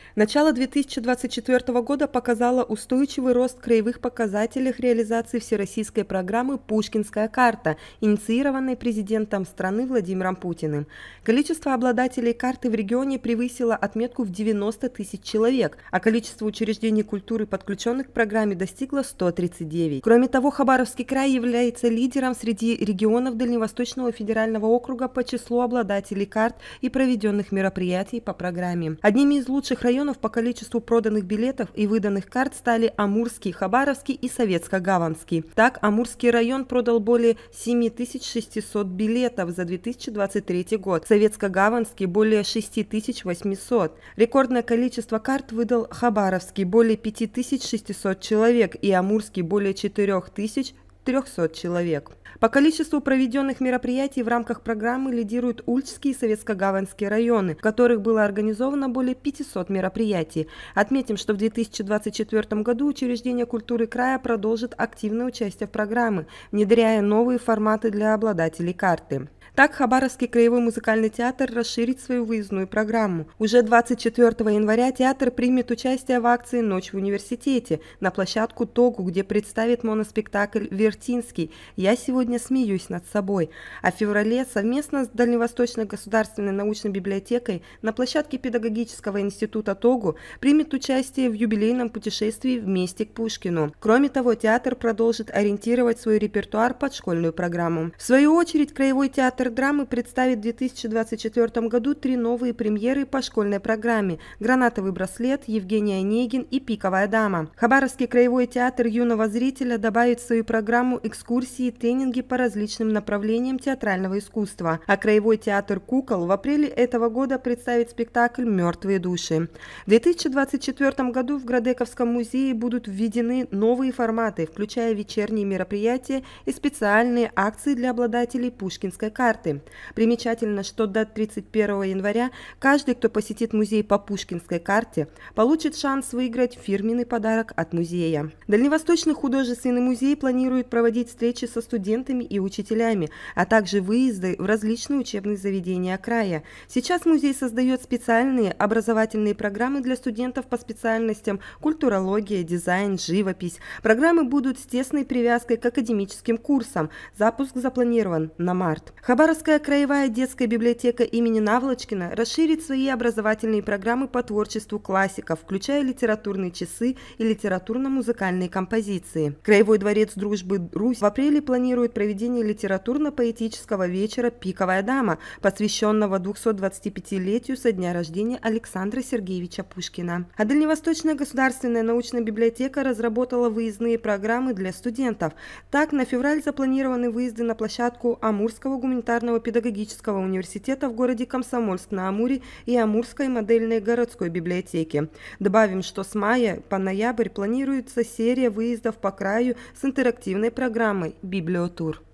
Начало 2024 года показало устойчивый рост в краевых показателях реализации всероссийской программы «Пушкинская карта», инициированной президентом страны Владимиром Путиным. Количество обладателей карты в регионе превысило отметку в 90 тысяч человек, а количество учреждений культуры, подключенных к программе, достигло 139. Кроме того, Хабаровский край является лидером среди регионов Дальневосточного федерального округа по числу обладателей карт и проведенных мероприятий по программе. Одними из лучших районов по количеству проданных билетов и выданных карт стали Амурский, Хабаровский и Советско-Гаванский. Так, Амурский район продал более 7600 билетов за 2023 год, Советско-Гаванский – более 6800. Рекордное количество карт выдал Хабаровский – более 5600 человек и Амурский – более 4300 человек. По количеству проведенных мероприятий в рамках программы лидируют Ульчский и Советско-Гаванский районы, в которых было организовано более 500 мероприятий. Отметим, что в 2024 году учреждения культуры края продолжат активное участие в программе, внедряя новые форматы для обладателей карты. Так, Хабаровский краевой музыкальный театр расширит свою выездную программу. Уже 24 января театр примет участие в акции «Ночь в университете» на площадку ТОГУ, где представит моноспектакль «Вертинский. Я сегодня смеюсь над собой». А в феврале совместно с Дальневосточной государственной научной библиотекой на площадке педагогического института ТОГУ примет участие в юбилейном путешествии «Вместе к Пушкину». Кроме того, театр продолжит ориентировать свой репертуар под школьную программу. В свою очередь, краевой театр драмы представит в 2024 году 3 новые премьеры по школьной программе «Гранатовый браслет», «Евгений Онегин» и «Пиковая дама». Хабаровский краевой театр юного зрителя добавит в свою программу экскурсии и тренинги по различным направлениям театрального искусства, а краевой театр кукол в апреле этого года представит спектакль «Мертвые души». В 2024 году в Градековском музее будут введены новые форматы, включая вечерние мероприятия и специальные акции для обладателей Пушкинской карты. Примечательно, что до 31 января каждый, кто посетит музей по Пушкинской карте, получит шанс выиграть фирменный подарок от музея. Дальневосточный художественный музей планирует проводить встречи со студентами и учителями, а также выезды в различные учебные заведения края. Сейчас музей создает специальные образовательные программы для студентов по специальностям культурология, дизайн, живопись. Программы будут с тесной привязкой к академическим курсам. Запуск запланирован на март. Хабаровская краевая детская библиотека имени Наволочкина расширит свои образовательные программы по творчеству классиков, включая литературные часы и литературно-музыкальные композиции. Краевой дворец дружбы Русь в апреле планирует проведение литературно-поэтического вечера «Пиковая дама», посвященного 225-летию со дня рождения Александра Сергеевича Пушкина. А Дальневосточная государственная научная библиотека разработала выездные программы для студентов. Так, на февраль запланированы выезды на площадку Амурского гуманитарного педагогического университета в городе Комсомольск-на-Амуре и Амурской модельной городской библиотеки. Добавим, что с мая по ноябрь планируется серия выездов по краю с интерактивной программой «Библиотур».